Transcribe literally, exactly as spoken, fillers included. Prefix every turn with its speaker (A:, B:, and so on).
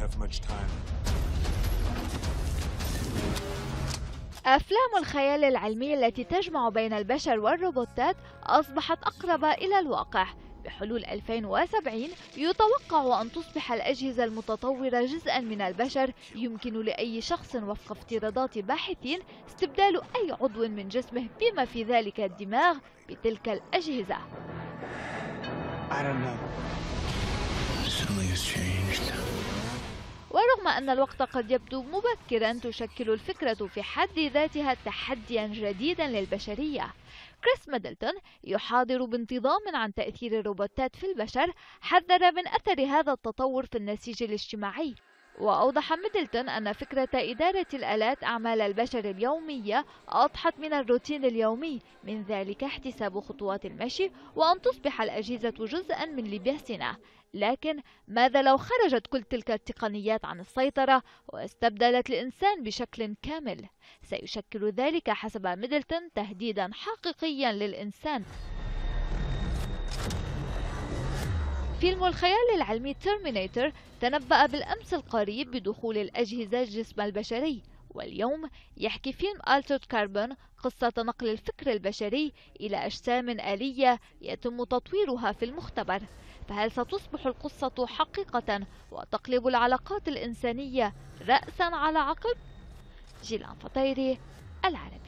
A: have much time.
B: أفلام الخيال العلمي التي تجمع بين البشر والروبوتات أصبحت أقرب إلى الواقع. بحلول ألفين وسبعين يتوقع أن تصبح الأجهزة المتطورة جزءاً من البشر، يمكن لأي شخص وفق افتراضات باحثين استبدال أي عضو من جسمه بما في ذلك الدماغ بتلك الأجهزة.
A: I don't know.
C: Something has changed.
B: ورغم أن الوقت قد يبدو مبكرا، تشكل الفكرة في حد ذاتها تحديا جديدا للبشرية. كريس ميدلتون يحاضر بانتظام عن تأثير الروبوتات في البشر، حذر من أثر هذا التطور في النسيج الاجتماعي. وأوضح ميدلتون أن فكرة إدارة الآلات أعمال البشر اليومية أضحت من الروتين اليومي، من ذلك احتساب خطوات المشي وأن تصبح الأجهزة جزءا من لباسنا. لكن ماذا لو خرجت كل تلك التقنيات عن السيطرة واستبدلت الإنسان بشكل كامل؟ سيشكل ذلك حسب ميدلتون تهديدا حقيقيا للإنسان. فيلم الخيال العلمي تيرمينيتر تنبأ بالأمس القريب بدخول الأجهزة جسم البشري، واليوم يحكي فيلم Altered Carbon قصة نقل الفكر البشري إلى أجسام آلية يتم تطويرها في المختبر. فهل ستصبح القصة حقيقة وتقلب العلاقات الإنسانية رأسا على عقب؟ جيلان فطيري، العربية.